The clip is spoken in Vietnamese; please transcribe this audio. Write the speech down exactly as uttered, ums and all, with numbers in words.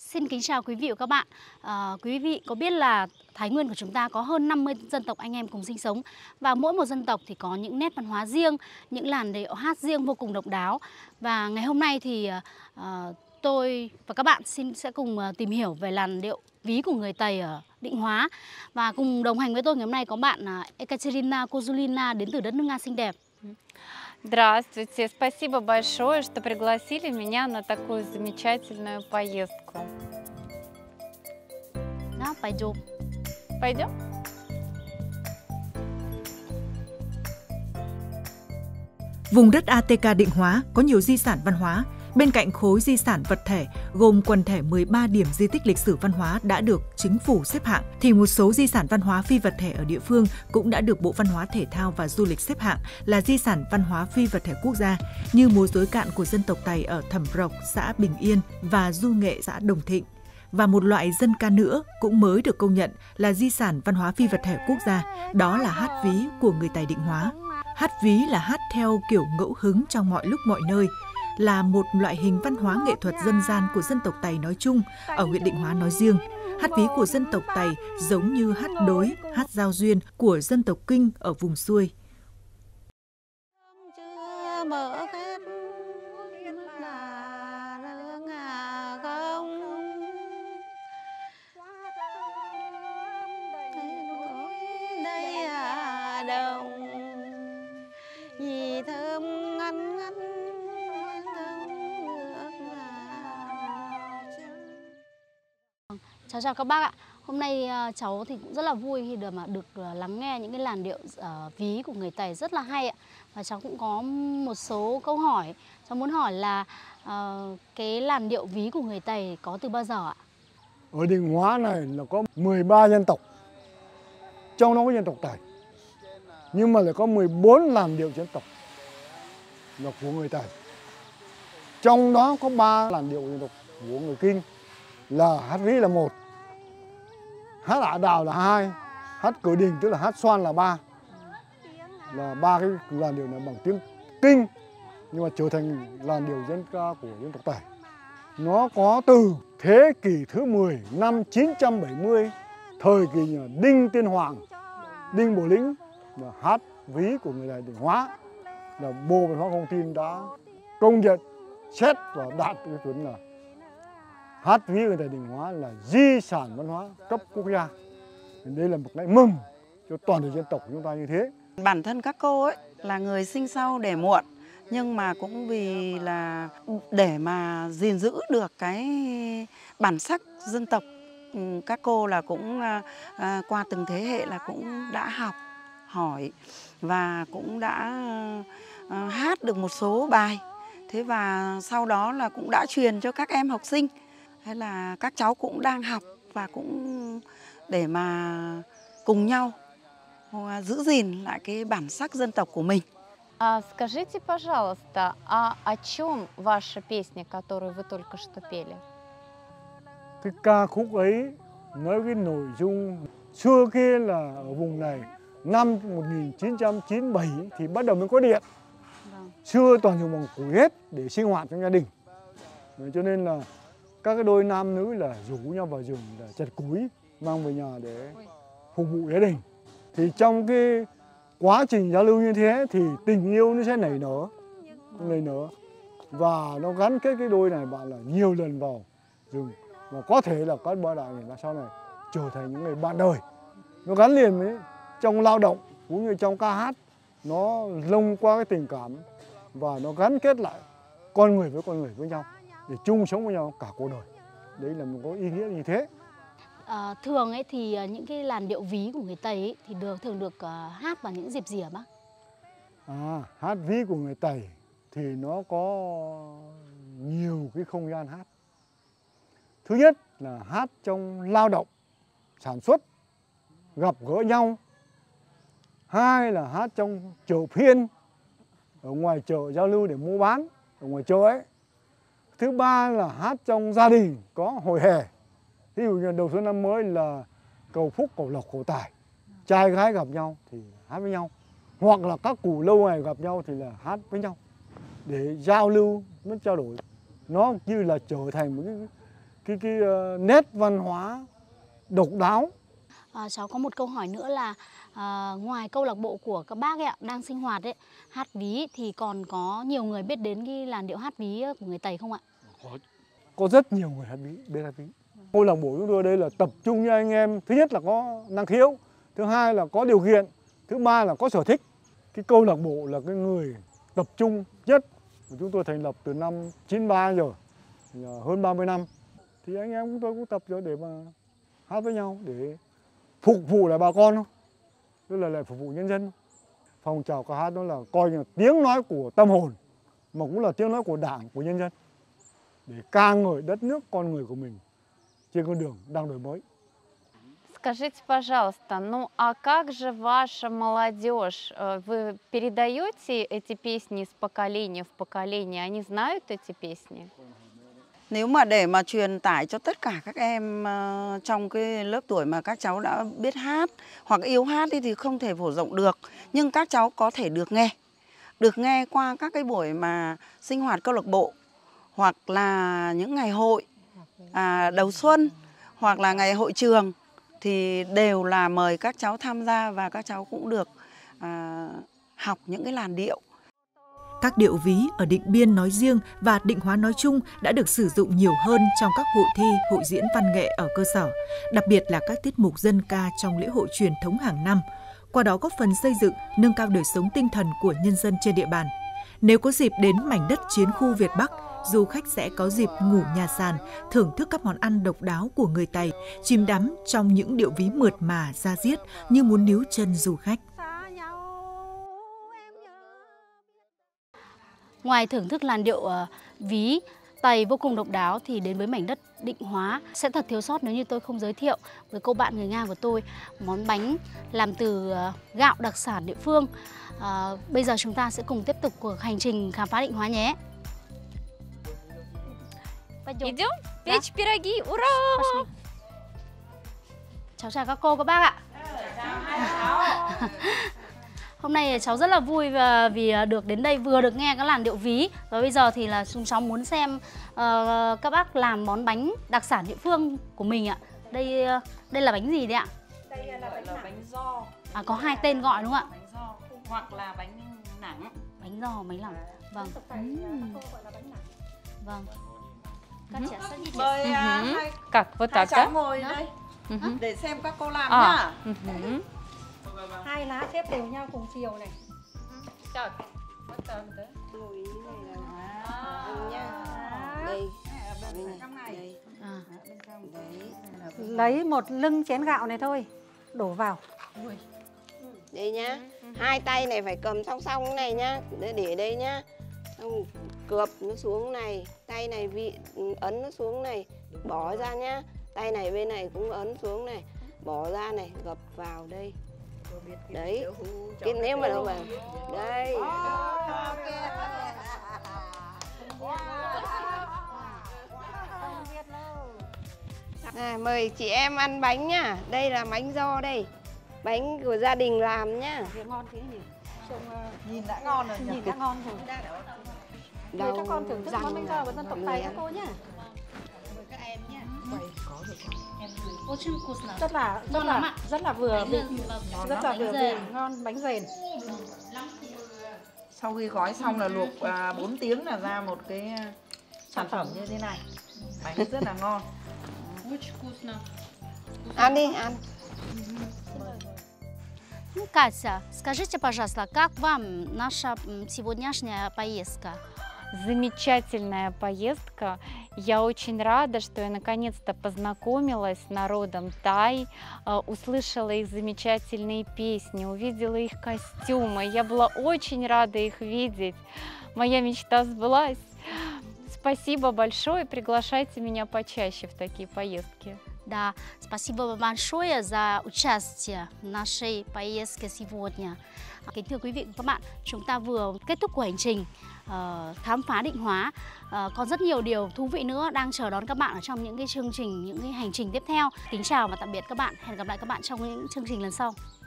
Xin kính chào quý vị và các bạn. À, quý vị có biết là Thái Nguyên của chúng ta có hơn năm mươi dân tộc anh em cùng sinh sống, và mỗi một dân tộc thì có những nét văn hóa riêng, những làn điệu hát riêng vô cùng độc đáo. Và ngày hôm nay thì à, tôi và các bạn xin sẽ cùng tìm hiểu về làn điệu ví của người Tày ở Định Hóa. Và cùng đồng hành với tôi ngày hôm nay có bạn Ekaterina Kozulina đến từ đất nước Nga xinh đẹp. Здравствуйте, спасибо большое, что пригласили меня на такую замечательную поездку. Đó, пойдем. Пойдем? Vùng đất a tê ca Định Hóa có nhiều di sản văn hóa. Bên cạnh khối di sản vật thể gồm quần thể mười ba điểm di tích lịch sử văn hóa đã được chính phủ xếp hạng, thì một số di sản văn hóa phi vật thể ở địa phương cũng đã được Bộ Văn hóa Thể thao và Du lịch xếp hạng là di sản văn hóa phi vật thể quốc gia, như múa rối cạn của dân tộc Tày ở Thẩm Rộc, xã Bình Yên và du nghệ xã Đồng Thịnh. Và một loại dân ca nữa cũng mới được công nhận là di sản văn hóa phi vật thể quốc gia, đó là hát ví của người Tày Định Hóa. Hát ví là hát theo kiểu ngẫu hứng trong mọi lúc mọi nơi, là một loại hình văn hóa nghệ thuật dân gian của dân tộc Tày nói chung, ở huyện Định Hóa nói riêng. Hát ví của dân tộc Tày giống như hát đối, hát giao duyên của dân tộc Kinh ở vùng xuôi. Cháu chào các bác ạ. Hôm nay cháu thì cũng rất là vui khi được mà được lắng nghe những cái làn điệu uh, ví của người Tày rất là hay ạ. Và cháu cũng có một số câu hỏi. Cháu muốn hỏi là uh, cái làn điệu ví của người Tày có từ bao giờ ạ? Ở Định Hóa này là có mười ba dân tộc, trong đó có dân tộc Tày, nhưng mà lại có mười bốn làn điệu dân tộc là của người Tày. Trong đó có ba làn điệu dân tộc của người Kinh, là hát ví là một, hát ả đào là hai, hát cửu đình tức là hát xoan là ba, là ba cái làn điệu này bằng tiếng Kinh nhưng mà trở thành làn điệu dân ca của dân tộc Tày. Nó có từ thế kỷ thứ mười năm chín trăm bảy mươi, thời kỳ nhà Đinh Tiên Hoàng, Đinh Bộ Lĩnh, là hát ví của người Tày Định Hóa, là Bộ Văn hóa Thông tin đã công nhận xét và đạt cái chuẩn là hát ví người Tày Định Hóa là di sản văn hóa cấp quốc gia. Đây là một cái mừng cho toàn thể dân tộc của chúng ta như thế. Bản thân các cô ấy là người sinh sau đẻ muộn, nhưng mà cũng vì là để mà gìn giữ được cái bản sắc dân tộc, các cô là cũng à, qua từng thế hệ là cũng đã học hỏi và cũng đã à, hát được một số bài. Thế và sau đó là cũng đã truyền cho các em học sinh, hay là các cháu cũng đang học và cũng để mà cùng nhau giữ gìn lại cái bản sắc dân tộc của mình. А, скажите, пожалуйста, а о чем ваша песня, которую вы только что пели? Cái ca khúc ấy nói cái nội dung xưa kia là ở vùng này năm một nghìn chín trăm chín mươi bảy thì bắt đầu mới có điện. Vâng. Xưa toàn dùng bằng củi hết để sinh hoạt trong gia đình. Cho nên là các cái đôi nam nữ là rủ nhau vào rừng để chặt củi mang về nhà để phục vụ gia đình. Thì trong cái quá trình giao lưu như thế thì tình yêu nó sẽ nảy nở, nảy nở và nó gắn kết cái đôi này bạn là nhiều lần vào rừng, và có thể là các ba đại này là sau này trở thành những người bạn đời. Nó gắn liền với trong lao động cũng như trong ca hát, nó lông qua cái tình cảm và nó gắn kết lại con người với con người với nhau để chung sống với nhau cả cuộc đời. Đấy là một có ý nghĩa như thế. À, thường ấy thì những cái làn điệu ví của người Tày ấy, thì được thường được uh, hát vào những dịp gì hả bác? À, hát ví của người Tày thì nó có nhiều cái không gian hát. Thứ nhất là hát trong lao động, sản xuất, gặp gỡ nhau. Hai là hát trong chợ phiên, ở ngoài chợ giao lưu để mua bán, ở ngoài chợ ấy. Thứ ba là hát trong gia đình có hội hè. Ví dụ như đầu xuân năm mới là cầu phúc, cầu lộc, cầu tài. Trai gái gặp nhau thì hát với nhau. Hoặc là các cụ lâu ngày gặp nhau thì là hát với nhau để giao lưu, mới trao đổi. Nó như là trở thành một cái, cái cái uh, nét văn hóa độc đáo. À, cháu có một câu hỏi nữa là à, ngoài câu lạc bộ của các bác ấy ạ, đang sinh hoạt ấy, hát ví thì còn có nhiều người biết đến cái làn điệu hát ví của người Tày không ạ? Có, có rất nhiều người hát ví, biết hát ví. Câu lạc bộ chúng tôi đây là tập trung như anh em, thứ nhất là có năng khiếu, thứ hai là có điều kiện, thứ ba là có sở thích. Cái câu lạc bộ là cái người tập trung nhất. Chúng tôi thành lập từ năm chín ba rồi, hơn ba mươi năm. Thì anh em chúng tôi cũng tập rồi để mà hát với nhau, để phục vụ lại bà con thôi. Tức là lại phục vụ nhân dân. Phong trào ca hát đó là coi như là tiếng nói của tâm hồn, mà cũng là tiếng nói của Đảng, của nhân dân. Để ca ngợi đất nước, con người của mình trên con đường đang đổi mới. Скажите, пожалуйста, ну а как же ваша молодежь? Вы передаете эти песни из поколения в поколение? Они знают эти песни? Nếu mà để mà truyền tải cho tất cả các em uh, trong cái lớp tuổi mà các cháu đã biết hát hoặc yêu hát thì, thì không thể phổ rộng được. Nhưng các cháu có thể được nghe. Được nghe qua các cái buổi mà sinh hoạt câu lạc bộ, hoặc là những ngày hội à, đầu xuân, hoặc là ngày hội trường, thì đều là mời các cháu tham gia và các cháu cũng được à, học những cái làn điệu. Các điệu ví ở Định Biên nói riêng và Định Hóa nói chung đã được sử dụng nhiều hơn trong các hội thi, hội diễn văn nghệ ở cơ sở, đặc biệt là các tiết mục dân ca trong lễ hội truyền thống hàng năm. Qua đó góp phần xây dựng, nâng cao đời sống tinh thần của nhân dân trên địa bàn. Nếu có dịp đến mảnh đất chiến khu Việt Bắc, du khách sẽ có dịp ngủ nhà sàn, thưởng thức các món ăn độc đáo của người Tày, chìm đắm trong những điệu ví mượt mà da diết như muốn níu chân du khách. Ngoài thưởng thức làn điệu uh, ví Tày vô cùng độc đáo thì đến với mảnh đất Định Hóa sẽ thật thiếu sót nếu như tôi không giới thiệu với cô bạn người Nga của tôi món bánh làm từ uh, gạo đặc sản địa phương. Uh, bây giờ chúng ta sẽ cùng tiếp tục cuộc hành trình khám phá Định Hóa nhé. Идем печь пироги, ура! Cháu chào các cô, các bác ạ. Hôm nay cháu rất là vui vì được đến đây vừa được nghe các làn điệu ví. Và bây giờ thì là chúng cháu muốn xem uh, các bác làm món bánh đặc sản địa phương của mình ạ. Đây đây là bánh gì đấy ạ? Đây là bánh, là bánh giò. À, có hai tên gọi đúng không ạ? Bánh giò hoặc là bánh nẳng. Bánh giò, bánh lẳng. Vâng. Uhm. Vâng. Các chị sẽ đi mời uh, hai, Как? Вот hai так, cháu да? ngồi đây Мгм. để xem các cô làm À. nhá. Мгм. Hai lá xếp đều nhau cùng chiều này. Так, вот так, да? Ngồi như này là nha. Đây, trong này. À. Bên trong đấy. Lấy một lưng chén gạo này thôi, đổ vào. Đây nhá, hai tay này phải cầm song song cái này nhá, để để đây nhá. Xong cướp nó xuống này, tay này vị ấn nó xuống này, bỏ ra nhá. Tay này bên này cũng ấn xuống này, bỏ ra này, gập vào đây. Đấy, cái nếu mà đâu mà đây. À, mời chị em ăn bánh nhá. Đây là bánh giò đây, bánh của gia đình làm nhá. Ngon thế nhỉ? Trông, uh, Nhìn đã ngon rồi, nhìn đã ngon rồi. Mời các con thưởng thức món bánh giò của dân tộc Tày các cô nhé. Mời các em nhé. Rất là rất Ngon lắm là ạ. rất là vừa vị, Vâng. rất là vừa vị, ngon, bánh rền. Sau khi gói xong là luộc à, bốn tiếng là ra một cái sản phẩm như thế này. Bánh rất là ngon. Ăn đi, ăn. Ну, Катя, скажите, пожалуйста, как вам наша м, сегодняшняя поездка? Замечательная поездка. Я очень рада, что я наконец-то познакомилась с народом Тай, э, услышала их замечательные песни, увидела их костюмы. Я была очень рада их видеть. Моя мечта сбылась. Спасибо большое. Приглашайте меня почаще в такие поездки. Да, спасибо большое за участие в нашей поездке сегодня. Kính thưa quý vị và các bạn, chúng ta vừa kết thúc cuộc hành trình uh, khám phá Định Hóa. Uh, còn rất nhiều điều thú vị nữa đang chờ đón các bạn ở trong những cái chương trình, những cái hành trình tiếp theo. Kính chào và tạm biệt các bạn. Hẹn gặp lại các bạn trong những chương trình lần sau.